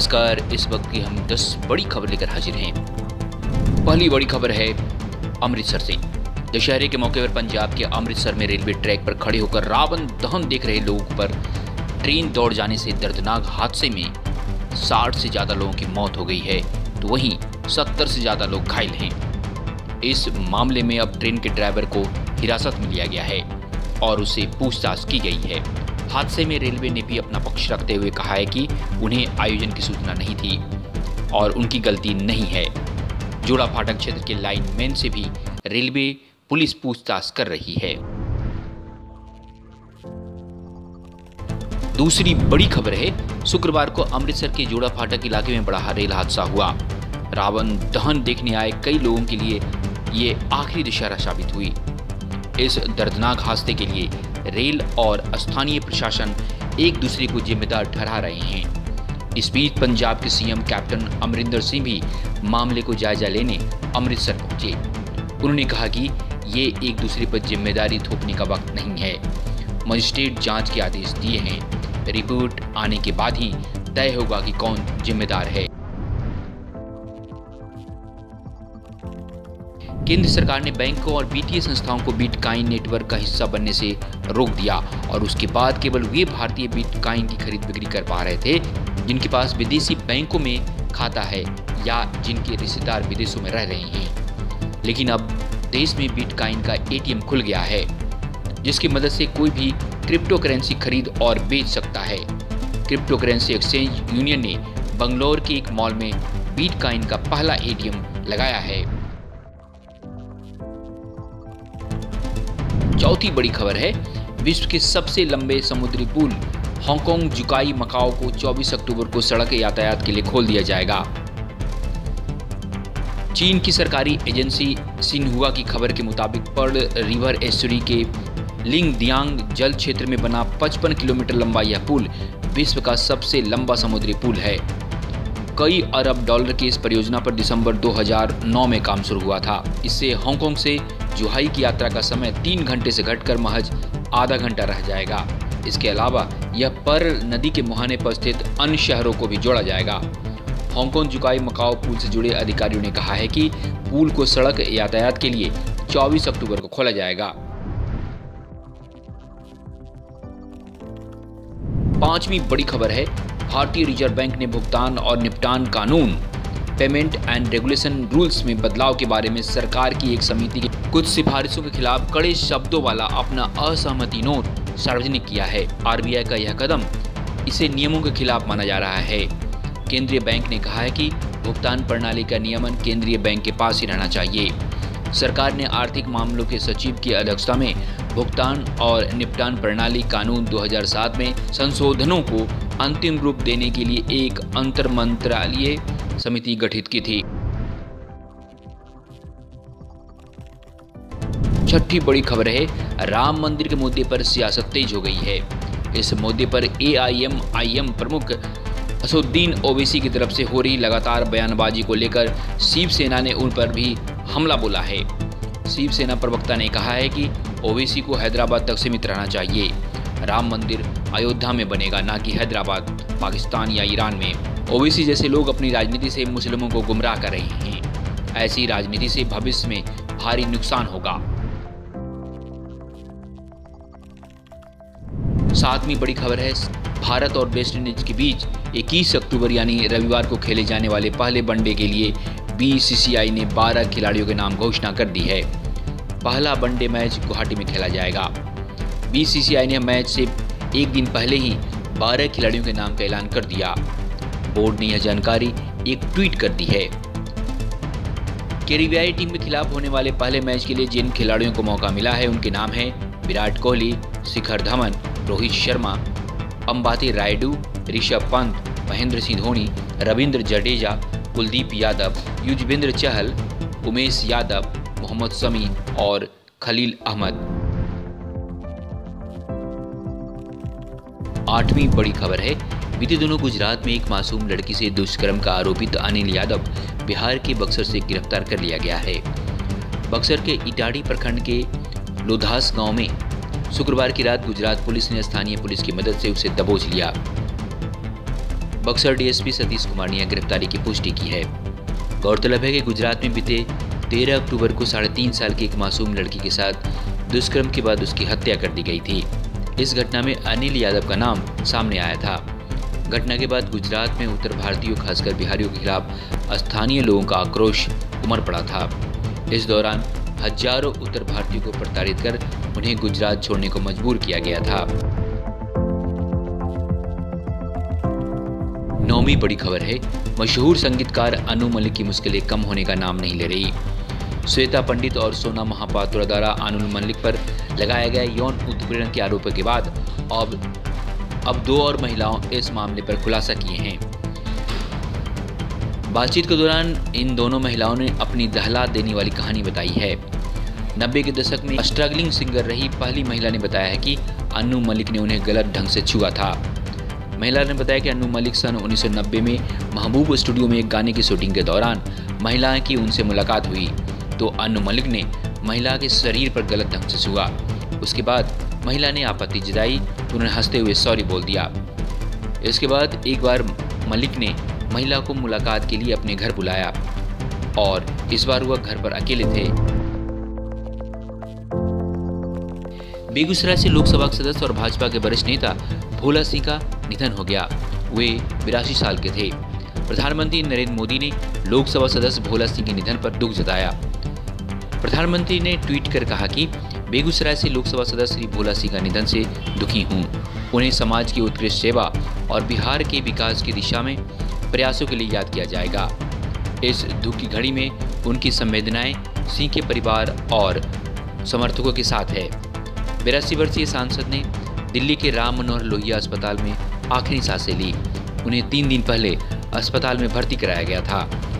नमस्कार। इस वक्त की हम 10 बड़ी खबर लेकर हाजिर हैं। पहली बड़ी खबर है अमृतसर से। दशहरे के मौके पर पंजाब के अमृतसर में रेलवे ट्रैक पर खड़े होकर रावण दहन देख रहे लोगों पर ट्रेन दौड़ जाने से दर्दनाक हादसे में 60 से ज़्यादा लोगों की मौत हो गई है, तो वहीं 70 से ज़्यादा लोग घायल हैं। इस मामले में अब ट्रेन के ड्राइवर को हिरासत में लिया गया है और उससे पूछताछ की गई है। हादसे में रेलवे ने भी अपना पक्ष रखते हुए कहा है कि उन्हें आयोजन की सूचना नहीं थी और उनकी गलती नहीं है। जोड़ा फाटक क्षेत्र के लाइन मैन से भी रेलवे पुलिस पूछताछ कर रही है। दूसरी बड़ी खबर है, शुक्रवार को अमृतसर के जोड़ा फाटक इलाके में बड़ा रेल हादसा हुआ। रावण दहन देखने आए कई लोगों के लिए ये आखिरी दशहरा साबित हुई। इस दर्दनाक हादसे के लिए रेल और स्थानीय प्रशासन एक दूसरे को जिम्मेदार ठहरा रहे हैं। इस बीच पंजाब के सीएम कैप्टन अमरिंदर सिंह भी मामले को जायजा लेने अमृतसर पहुंचे। उन्होंने कहा कि ये एक दूसरे पर जिम्मेदारी थोपने का वक्त नहीं है। मजिस्ट्रेट जांच के आदेश दिए हैं। रिपोर्ट आने के बाद ही तय होगा कि कौन जिम्मेदार है। केंद्र सरकार ने बैंकों और वित्तीय संस्थाओं को बिटकॉइन नेटवर्क का हिस्सा बनने से रोक दिया और उसके बाद केवल वे भारतीय बिटकॉइन की खरीद बिक्री कर पा रहे थे जिनके पास विदेशी बैंकों में खाता है या जिनके रिश्तेदार विदेशों में रह रहे हैं। लेकिन अब देश में बिटकॉइन का एटीएम खुल गया है, जिसकी मदद से कोई भी क्रिप्टो करेंसी खरीद और बेच सकता है। क्रिप्टो करेंसी एक्सचेंज यूनियन ने बंगलौर के एक मॉल में बिटकॉइन का पहला एटीएम लगाया है। चौथी बड़ी खबर है, विश्व के सबसे लंबे समुद्री पुल हांगकांग जुकाई मकाओ को 24 अक्टूबर को सड़क यातायात के लिए खोल दिया जाएगा। चीन की सरकारी एजेंसी सिन्हुआ की खबर के मुताबिक पर्ल रिवर एस्चुरी के लिंगदियांग जल क्षेत्र में बना 55 किलोमीटर लंबा यह पुल विश्व का सबसे लंबा समुद्री पुल है। कई अरब डॉलर की इस परियोजना पर दिसंबर 2009 में काम शुरू हुआ था। इससे हांगकांग से जुहाई की यात्रा का समय 3 घंटे से घटकर महज आधा घंटा रह जाएगा। इसके अलावा यह पर्ल नदी के मुहाने पर स्थित अन्य शहरों को भी जोड़ा जाएगा। हांगकांग जुकाई मकाओ पुल से जुड़े अधिकारियों ने कहा है कि पुल को सड़क यातायात के लिए 24 अक्टूबर को खोला जाएगा। पांचवी बड़ी खबर है, भारतीय रिजर्व बैंक ने भुगतान और निपटान कानून पेमेंट एंड रेगुलेशन रूल्स में बदलाव के बारे में सरकार की एक समिति की कुछ सिफारिशों के खिलाफ कड़े शब्दों वाला अपना असहमति नोट सार्वजनिक किया है। आरबीआई का यह कदम इसे नियमों के खिलाफ माना जा रहा है। केंद्रीय बैंक ने कहा है कि भुगतान प्रणाली का नियमन केंद्रीय बैंक के पास ही रहना चाहिए। सरकार ने आर्थिक मामलों के सचिव की अध्यक्षता में भुगतान और निपटान प्रणाली कानून 2007 में संशोधनों को अंतिम रूप देने के लिए एक अंतरमंत्रालयीय समिति गठित की थी। छठी बड़ी खबर है, राम मंदिर के मुद्दे पर सियासत तेज हो गई है। इस मुद्दे पर एआईएमआईएम प्रमुख असदुद्दीन ओवैसी की तरफ से हो रही लगातार बयानबाजी को लेकर शिवसेना ने उन पर भी हमला बोला है। शिवसेना प्रवक्ता ने कहा है कि ओवैसी को हैदराबाद तक सीमित रहना चाहिए। राम मंदिर अयोध्या में बनेगा, ना कि हैदराबाद, पाकिस्तान या ईरान में। ओवैसी जैसे लोग अपनी राजनीति से मुस्लिमों को गुमराह कर रहे हैं। ऐसी राजनीति से भविष्य में भारी नुकसान होगा। सातवीं बड़ी खबर है, भारत और वेस्टइंडीज के बीच 21 अक्टूबर यानी रविवार को खेले जाने वाले पहले वनडे के लिए बीसीसीआई ने 12 खिलाड़ियों के नाम घोषणा कर दी है। पहला वनडे मैच गुवाहाटी में खेला जाएगा। बीसीसीआई ने मैच से एक दिन पहले ही 12 खिलाड़ियों के नाम का ऐलान कर दिया। बोर्ड ने यह जानकारी एक ट्वीट कर दी है। कैरिबियाई टीम के खिलाफ होने वाले पहले मैच के लिए जिन खिलाड़ियों को मौका मिला है उनके नाम हैं विराट कोहली, शिखर धवन, रोहित शर्मा, अंबाती रायडू, ऋषभ पंत, महेंद्र सिंह धोनी, रविंद्र जडेजा, कुलदीप यादव, युजवेंद्र चहल, उमेश यादव, मोहम्मद शमी और खलील अहमद। आठवीं बड़ी खबर है, बीते दिनों गुजरात में एक मासूम लड़की से दुष्कर्म का आरोपित अनिल यादव बिहार के बक्सर से गिरफ्तार कर लिया गया है। बक्सर के इटाड़ी प्रखंड के लोधास गांव में शुक्रवार की रात गुजरात पुलिस ने स्थानीय पुलिस की मदद से उसे दबोच लिया। बक्सर डीएसपी सतीश कुमार ने गिरफ्तारी की पुष्टि की है। गौरतलब है कि गुजरात में बीते 13 अक्टूबर को 3.5 साल की एक मासूम लड़की के साथ दुष्कर्म के बाद उसकी हत्या कर दी गई थी। इस घटना में अनिल यादव का नाम सामने आया था। घटना के बाद गुजरात में उत्तर भारतीयों खासकर बिहारियों के खिलाफ स्थानीय लोगों का आक्रोश उमड़ पड़ा था। इस दौरान हजारों उत्तर भारतीयों को प्रताड़ित कर उन्हें गुजरात छोड़ने को मजबूर किया गया था। नौवीं बड़ी खबर है, मशहूर संगीतकार अनु मलिक की मुश्किलें कम होने का नाम नहीं ले रही। श्वेता पंडित और सोना महापात्रा द्वारा अनु मलिक पर लगाया गया यौन उत्पीड़न के आरोपों के बाद अब 2 और महिलाओं इस मामले पर खुलासा किए हैं। बातचीत के दौरान इन दोनों महिलाओं ने अपनी दहला देने वाली कहानी बताई है। 90 के दशक में स्ट्रगलिंग सिंगर रही पहली महिला ने बताया है कि अनु मलिक ने उन्हें गलत ढंग से छुआ था। महिला ने बताया कि अनु मलिक सन 1990 में महबूब स्टूडियो में एक गाने की शूटिंग के दौरान महिला की उनसे मुलाकात हुई तो अनु मलिक ने महिला के शरीर पर गलत ढंग से छुआ। उसके बाद महिला ने आपत्ति जताई तो उन्होंने हंसते हुए सॉरी बोल दिया। इसके बाद एक बार मलिक ने महिला को मुलाकात के लिए अपने घर बुलाया और इस बार वह घर पर अकेले थे। बेगूसराय से लोकसभा सदस्य और भाजपा के वरिष्ठ नेता भोला सिंह का निधन हो गया। वे 82 साल के थे। प्रधानमंत्री नरेंद्र मोदी ने लोकसभा सदस्य भोला सिंह के निधन पर दुख जताया। प्रधानमंत्री ने ट्वीट कर कहा कि बेगूसराय से लोकसभा सदस्य श्री भोला सिंह का निधन से दुखी हूं। उन्हें समाज की उत्कृष्ट सेवा और बिहार के विकास की दिशा में प्रयासों के लिए याद किया जाएगा। इस दुख की घड़ी में उनकी संवेदनाएं सिंह के परिवार और समर्थकों के साथ है। 82 वर्षीय सांसद ने दिल्ली के राम मनोहर लोहिया अस्पताल में आखिरी सांसें ली। उन्हें 3 दिन पहले अस्पताल में भर्ती कराया गया था।